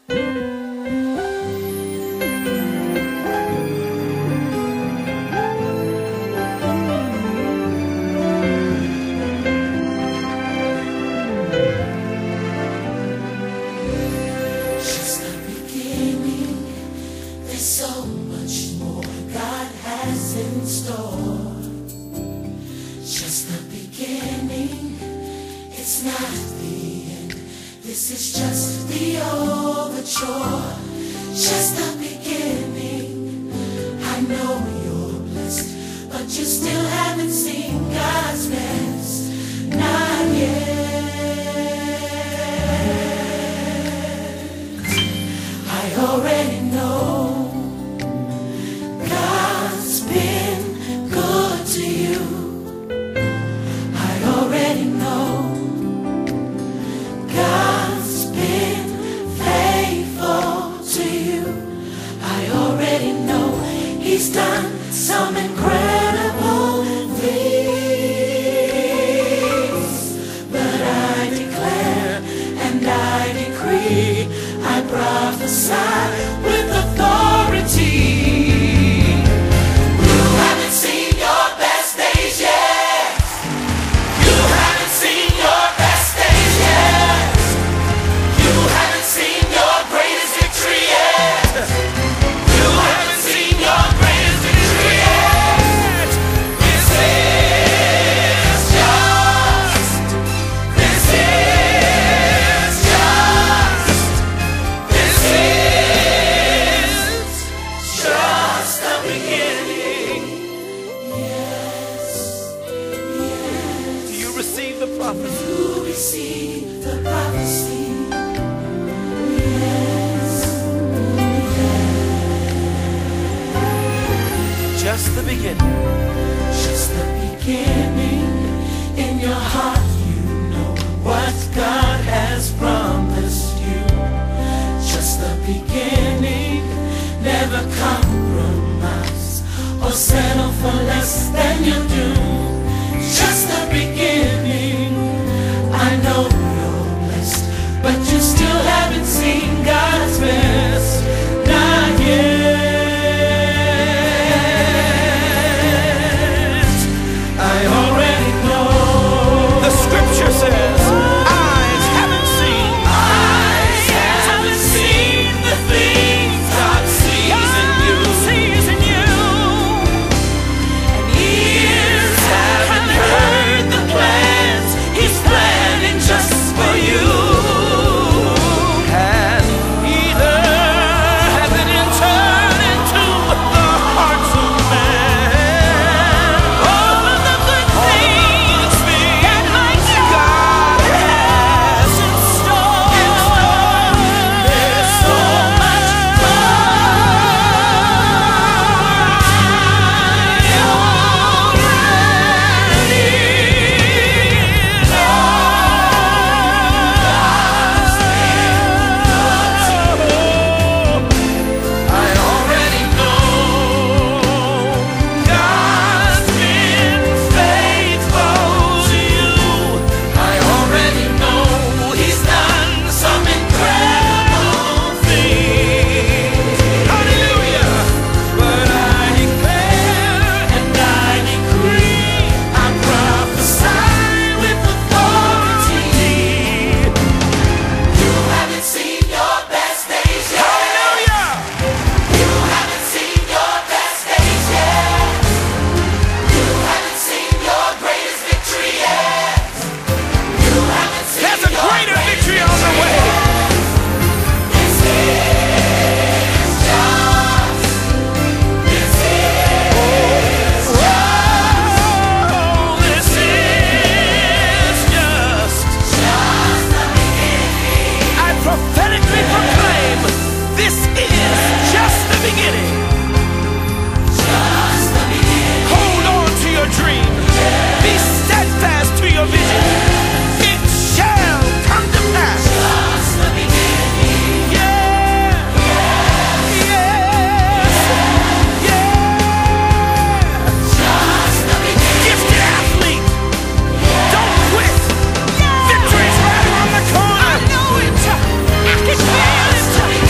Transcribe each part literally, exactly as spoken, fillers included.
It's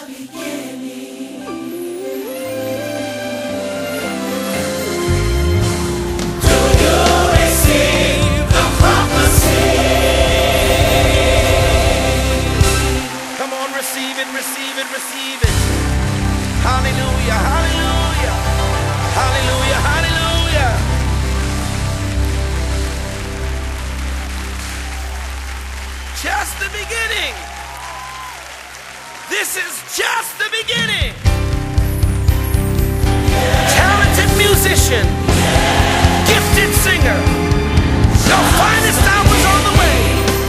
Just the beginning. This is just the beginning. Yeah. Talented musician, yeah. Gifted singer, yeah. The finest hours on the way.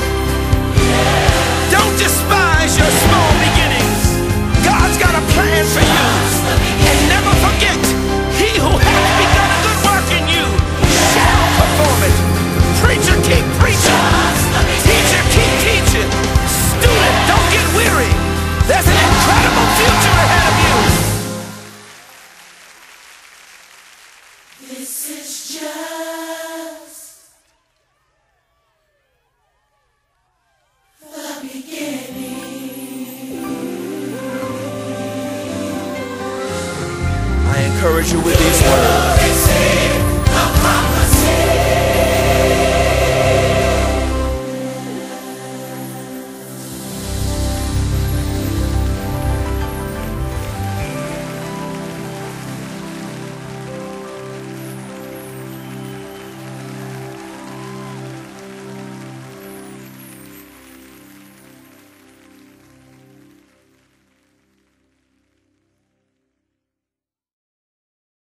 Yeah. Don't despise your small beginnings. God's got a plan for you. And never forget, he who hath begun a good work in you shall perform it. Preacher, keep preaching. Teacher, keep teaching. Student, don't get weary. There's an incredible future ahead of you. This is just the beginning. I encourage you with these words.